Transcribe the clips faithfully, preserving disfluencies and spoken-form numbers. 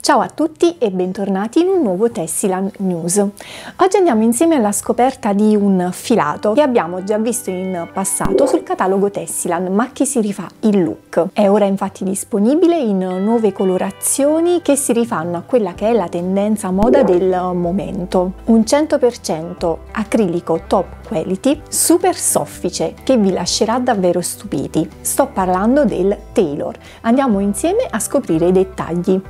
Ciao a tutti e bentornati in un nuovo Tessiland News. Oggi andiamo insieme alla scoperta di un filato che abbiamo già visto in passato sul catalogo Tessiland, ma che si rifà il look. È ora infatti disponibile in nuove colorazioni che si rifanno a quella che è la tendenza moda del momento. Un cento per cento acrilico top quality, super soffice, che vi lascerà davvero stupiti. Sto parlando del Tailor. Andiamo insieme a scoprire i dettagli.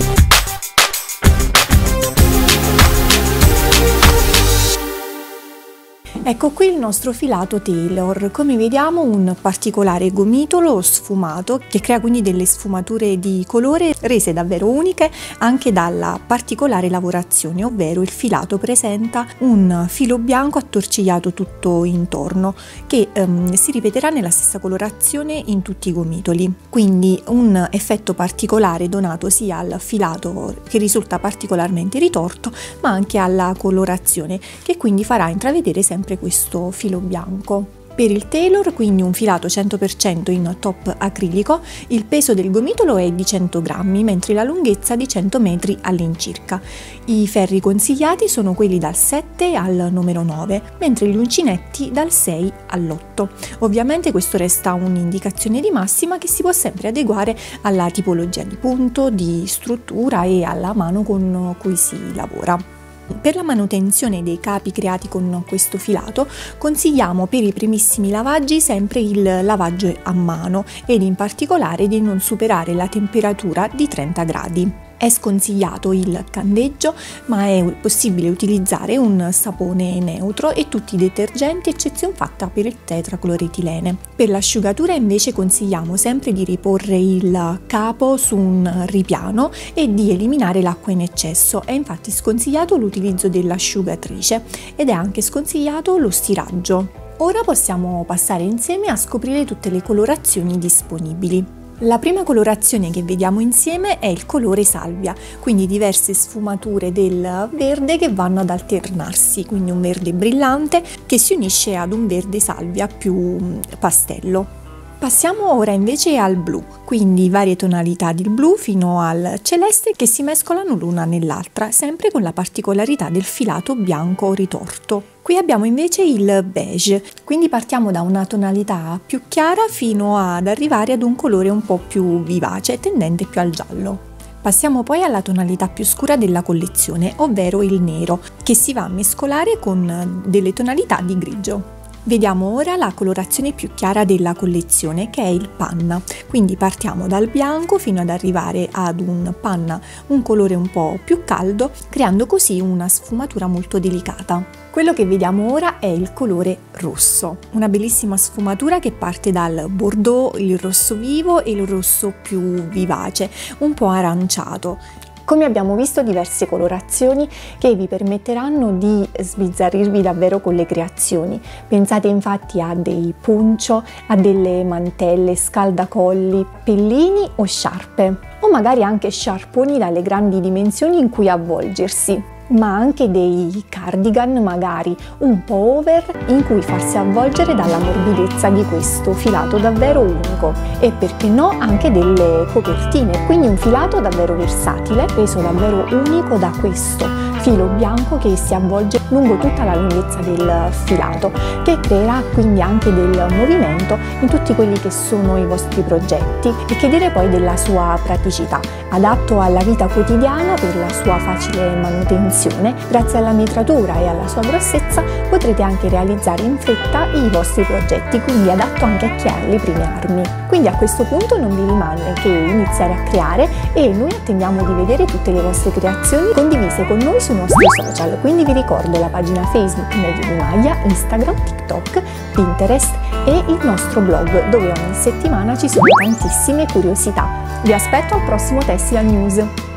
Ecco qui il nostro filato Tailor. Come vediamo, un particolare gomitolo sfumato che crea quindi delle sfumature di colore rese davvero uniche anche dalla particolare lavorazione, ovvero il filato presenta un filo bianco attorcigliato tutto intorno che ehm, si ripeterà nella stessa colorazione in tutti i gomitoli, quindi un effetto particolare donato sia al filato che risulta particolarmente ritorto ma anche alla colorazione, che quindi farà intravedere sempre questo filo bianco. Per il Tailor quindi un filato cento per cento in top acrilico, il peso del gomitolo è di cento grammi mentre la lunghezza di cento metri all'incirca. I ferri consigliati sono quelli dal sette al numero nove, mentre gli uncinetti dal sei all'otto. Ovviamente questo resta un'indicazione di massima che si può sempre adeguare alla tipologia di punto, di struttura e alla mano con cui si lavora. Per la manutenzione dei capi creati con questo filato consigliamo per i primissimi lavaggi sempre il lavaggio a mano ed in particolare di non superare la temperatura di trenta gradi. È sconsigliato il candeggio, ma è possibile utilizzare un sapone neutro e tutti i detergenti, eccezione fatta per il tetracloretilene. Per l'asciugatura invece consigliamo sempre di riporre il capo su un ripiano e di eliminare l'acqua in eccesso. È infatti sconsigliato l'utilizzo dell'asciugatrice ed è anche sconsigliato lo stiraggio. Ora possiamo passare insieme a scoprire tutte le colorazioni disponibili. La prima colorazione che vediamo insieme è il colore salvia, quindi diverse sfumature del verde che vanno ad alternarsi, quindi un verde brillante che si unisce ad un verde salvia più pastello. Passiamo ora invece al blu, quindi varie tonalità di blu fino al celeste che si mescolano l'una nell'altra, sempre con la particolarità del filato bianco ritorto. Qui abbiamo invece il beige, quindi partiamo da una tonalità più chiara fino ad arrivare ad un colore un po' più vivace, tendente più al giallo. Passiamo poi alla tonalità più scura della collezione, ovvero il nero, che si va a mescolare con delle tonalità di grigio. Vediamo ora la colorazione più chiara della collezione, che è il panna, quindi partiamo dal bianco fino ad arrivare ad un panna, un colore un po' più caldo, creando così una sfumatura molto delicata. Quello che vediamo ora è il colore rosso, una bellissima sfumatura che parte dal bordeaux, il rosso vivo e il rosso più vivace, un po' aranciato. Come abbiamo visto, diverse colorazioni che vi permetteranno di sbizzarrirvi davvero con le creazioni. Pensate infatti a dei puncio, a delle mantelle, scaldacolli, pellini o sciarpe, o magari anche sciarponi dalle grandi dimensioni in cui avvolgersi, ma anche dei cardigan magari un po' over in cui farsi avvolgere dalla morbidezza di questo filato davvero unico, e perché no anche delle copertine, quindi un filato davvero versatile, reso davvero unico da questo filo bianco che si avvolge lungo tutta la lunghezza del filato, che creerà quindi anche del movimento in tutti quelli che sono i vostri progetti, e che dire poi della sua praticità, adatto alla vita quotidiana per la sua facile manutenzione. Grazie alla metratura e alla sua grossezza potrete anche realizzare in fretta i vostri progetti, quindi adatto anche a chi ha le prime armi. Quindi a questo punto non vi rimane che iniziare a creare, e noi attendiamo di vedere tutte le vostre creazioni condivise con noi sui nostri social. Quindi vi ricordo la pagina Facebook Medio di Maglia, Instagram, TikTok, Pinterest e il nostro blog, dove ogni settimana ci sono tantissime curiosità. Vi aspetto al prossimo Tessiland News.